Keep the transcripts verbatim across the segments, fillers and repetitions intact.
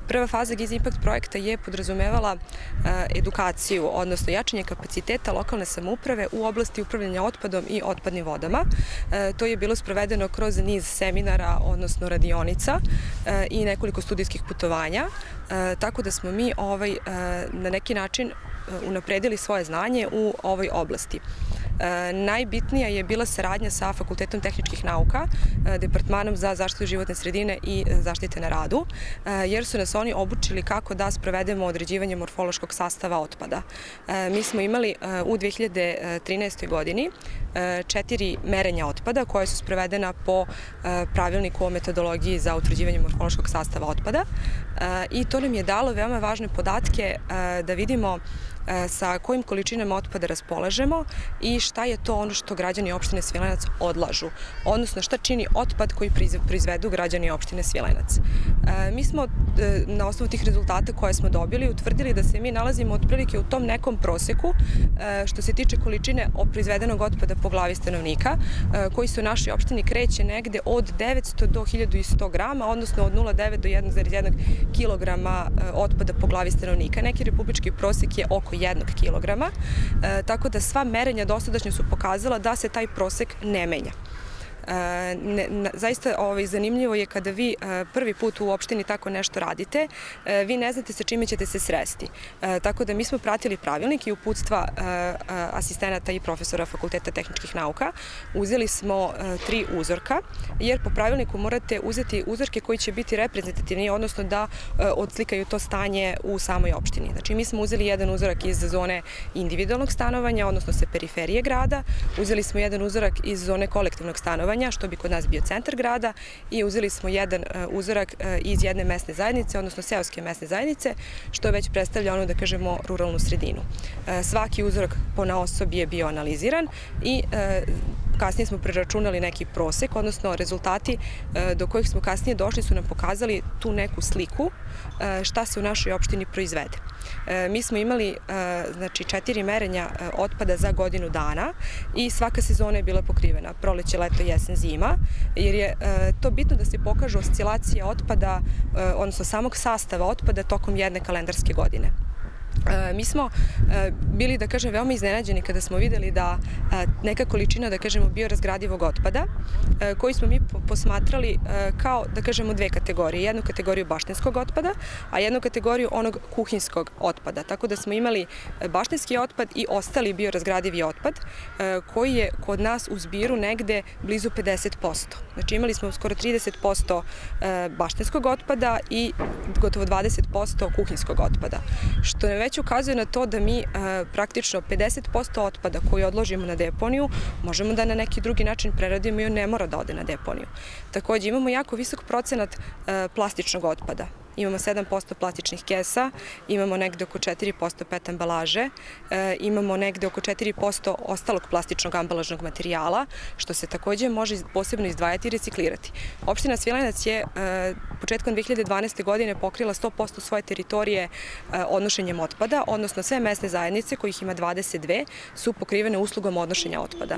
Prva faza Giza Impact projekta je podrazumevala edukaciju, odnosno jačanje kapaciteta lokalne samouprave u oblasti upravljanja otpadom i otpadnim vodama. To je bilo sprovedeno kroz niz seminara, odnosno radionica i nekoliko studijskih putovanja, tako da smo mi ovaj, na neki način unapredili svoje znanje u ovoj oblasti. Najbitnija je bila saradnja sa Fakultetom tehničkih nauka, Departmanom za zaštitu životne sredine i zaštite na radu, jer su nas oni obučili kako da sprovedemo određivanje morfološkog sastava otpada. Mi smo imali u dve hiljade trinaestoj godini četiri merenja otpada koje su sprovedena po pravilniku o metodologiji za utvrđivanje morfološkog sastava otpada i to nam je dalo veoma važne podatke da vidimo sa kojim količinama otpada raspolažemo i šta je to ono što građani opštine Svilajnac odlažu, odnosno šta čini otpad koji proizvedu građani opštine Svilajnac. Mi smo na osnovu tih rezultata koje smo dobili utvrdili da se mi nalazimo otprilike u tom nekom proseku što se tiče količine proizvedenog otpada po glavi stanovnika, koji se u našoj opštini kreće negde od devetsto do hiljadu sto grama, odnosno od nula zarez devet do jedan zarez jedan kilograma otpada po glavi stanovnika. Neki republički prosek je oko jednog kilograma, tako da sva merenja dosadašnja su pokazala da se taj prosek ne menja. Zaista zanimljivo je kada vi prvi put u opštini tako nešto radite, vi ne znate sa čime ćete se sresti. Tako da mi smo pratili pravilnik i uputstva asistenata i profesora Fakulteta tehničkih nauka. Uzeli smo tri uzorka, jer po pravilniku morate uzeti uzorke koji će biti reprezentativni, odnosno da odslikaju to stanje u samoj opštini. Znači, mi smo uzeli jedan uzorak iz zone individualnog stanovanja, odnosno sa periferije grada, uzeli smo jedan uzorak iz zone kolektivnog stanovanja, što bi kod nas bio centar grada, i uzeli smo jedan uzorak iz jedne mesne zajednice, odnosno seoske mesne zajednice, što već predstavlja ono, da kažemo, ruralnu sredinu. Svaki uzorak ponaosob je bio analiziran i kasnije smo preračunali neki prosek, odnosno rezultati do kojih smo kasnije došli su nam pokazali tu neku sliku šta se u našoj opštini proizvede. Mi smo imali znači, četiri merenja otpada za godinu dana i svaka sezona je bila pokrivena, proleće, leto, jesen, zima, jer je to bitno da se pokaže oscilacija otpada, odnosno samog sastava otpada tokom jedne kalendarske godine. Mi smo bili, da kažem, veoma iznenađeni kada smo videli da neka količina, da kažemo, biorazgradivog otpada, koji smo mi posmatrali kao, da kažemo, dve kategorije. Jednu kategoriju baštenskog otpada, a jednu kategoriju onog kuhinskog otpada. Tako da smo imali baštenski otpad i ostali biorazgradivi otpad, koji je kod nas u zbiru negde blizu pedeset posto. Znači, imali smo skoro trideset posto baštenskog otpada i gotovo dvadeset posto kuhinskog otpada, što ne već ukazuje na to da mi praktično pedeset posto otpada koji odložimo na deponiju možemo da na neki drugi način preradimo i on ne mora da ode na deponiju. Takođe, imamo jako visok procenat plastičnog otpada. Imamo sedam posto plastičnih kesa, imamo negde oko četiri posto pet ambalaže, imamo negde oko četiri posto ostalog plastičnog ambalažnog materijala, što se takođe može posebno izdvajati i reciklirati. Opština Svilajnac je početkom dve hiljade dvanaeste. godine pokrila sto posto svoje teritorije odnošenjem otpada, odnosno sve mesne zajednice, kojih ima dvadeset dve, su pokrivene uslugom odnošenja otpada.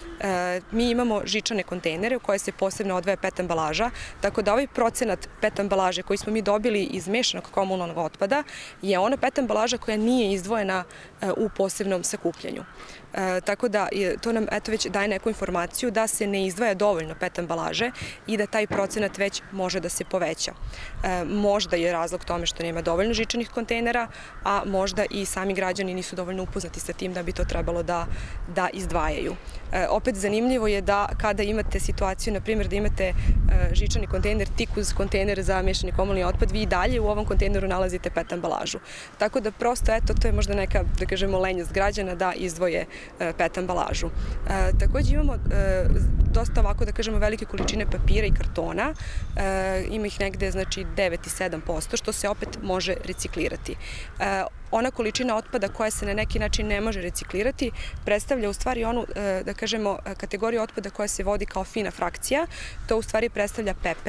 Mi imamo žičane kontejnere u koje se posebno odvaja pet ambalaža, tako da ovaj procenat pet ambalaže koji smo mi dobili iz mešanog komunalnog otpada je ona pet ambalaža koja nije izdvojena u posebnom sakupljanju. Tako da to nam eto već daje neku informaciju da se ne izdvaja dovoljno pet ambalaže i da taj procenat već može da se poveća. Možda je razlog tome što nema dovoljno žičanih kontejnera, a možda i sami građani nisu dovoljno upoznati sa tim da bi to trebalo da, da izdvajaju. Opet zanimljivo je da kada imate situaciju, na primjer, da imate žičani kontejner tik uz kontejner za mešani komunalni otpad, vi i dalje u ovom kontejneru nalazite pet ambalažu. Tako da prosto, eto, to je možda neka, da kažemo, lenjost građana da izdvoje pet ambalažu. Takođe imamo dosta ovako, da kažemo, velike količine papira i kartona. Ima ih negde, znači, devet i sedam posto, što se opet može reciklirati. Ona količina otpada koja se na neki način ne može reciklirati predstavlja u stvari onu, da kažemo, kategoriju otpada koja se vodi kao fina frakcija. To u stvari predstavlja pepeo,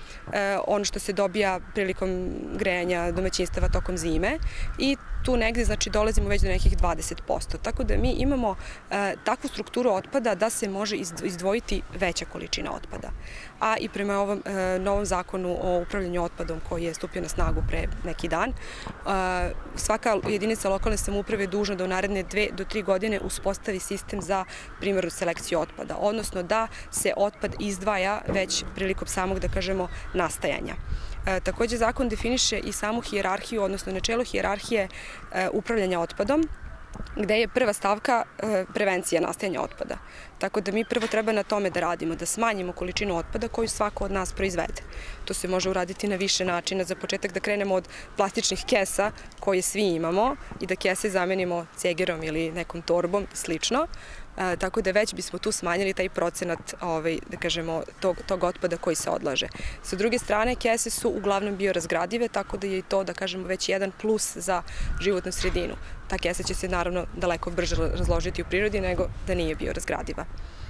ono što se dobija prilikom grejanja domaćinstava tokom zime i tu negde znači dolazimo već do nekih dvadeset posto. Tako da mi imamo e, takvu strukturu otpada da se može izdvojiti veća količina otpada. A i prema ovom e, novom zakonu o upravljanju otpadom koji je stupio na snagu pre neki dan, e, svaka jedinica lokalne samouprave je dužna da u naredne dve do tri godine uspostavi sistem za primarnu selekciju otpada, odnosno da se otpad izdvaja već prilikom samog, da kažemo, nastajanja. E, takođe, zakon definiše i samu hijerarhiju, odnosno načelo hijerarhije e, upravljanja otpadom, gde je prva stavka e, prevencija nastajanja otpada. Tako da mi prvo treba na tome da radimo, da smanjimo količinu otpada koju svako od nas proizvede. To se može uraditi na više načina. Za početak da krenemo od plastičnih kesa koje svi imamo i da kese zamenimo cegerom ili nekom torbom i slično. E, tako da već bismo tu smanjili taj procenat ovaj, da kažemo, tog, tog otpada koji se odlaže. Sa druge strane, kese su uglavnom biorazgradive, tako da je i to, da kažemo, već jedan plus za životnu sredinu. Ta kesa će se naravno daleko brže razložiti u prirodi nego da nije biorazgradiva.